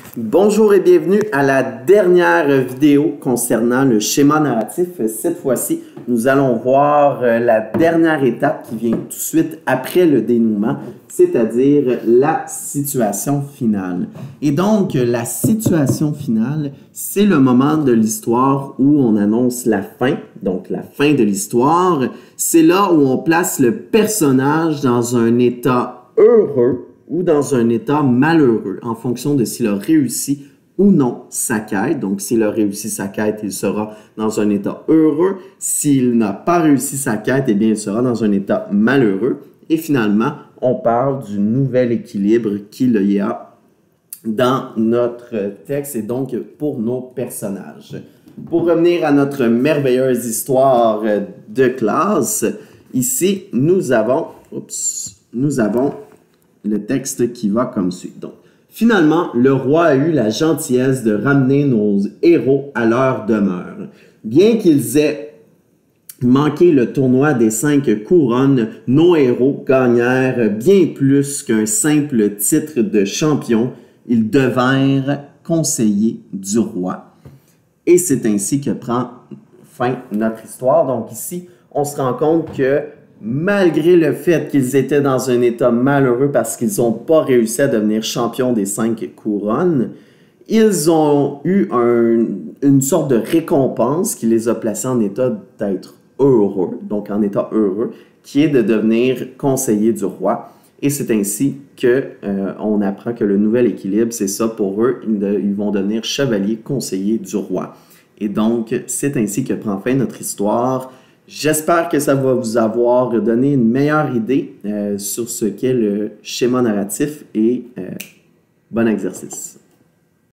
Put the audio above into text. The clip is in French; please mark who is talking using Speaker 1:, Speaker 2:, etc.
Speaker 1: Bonjour et bienvenue à la dernière vidéo concernant le schéma narratif. Cette fois-ci, nous allons voir la dernière étape qui vient tout de suite après le dénouement, c'est-à-dire la situation finale. Et donc, la situation finale, c'est le moment de l'histoire où on annonce la fin, donc la fin de l'histoire. C'est là où on place le personnage dans un état heureux ou dans un état malheureux, en fonction de s'il a réussi ou non sa quête. Donc, s'il a réussi sa quête, il sera dans un état heureux. S'il n'a pas réussi sa quête, eh bien, il sera dans un état malheureux. Et finalement, on parle du nouvel équilibre qu'il y a dans notre texte et donc pour nos personnages. Pour revenir à notre merveilleuse histoire de classe, ici, nous avons le texte qui va comme suit. Donc, finalement, le roi a eu la gentillesse de ramener nos héros à leur demeure. Bien qu'ils aient manqué le tournoi des 5 couronnes, nos héros gagnèrent bien plus qu'un simple titre de champion. Ils devinrent conseillers du roi. Et c'est ainsi que prend fin notre histoire. Donc ici, on se rend compte que malgré le fait qu'ils étaient dans un état malheureux parce qu'ils n'ont pas réussi à devenir champions des 5 couronnes, ils ont eu une sorte de récompense qui les a placés en état d'être heureux, donc en état heureux, qui est de devenir conseiller du roi. Et c'est ainsi qu'on apprend que le nouvel équilibre, c'est ça pour eux, ils vont devenir chevaliers conseillers du roi. Et donc, c'est ainsi que prend fin notre histoire. J'espère que ça va vous avoir donné une meilleure idée sur ce qu'est le schéma narratif et bon exercice.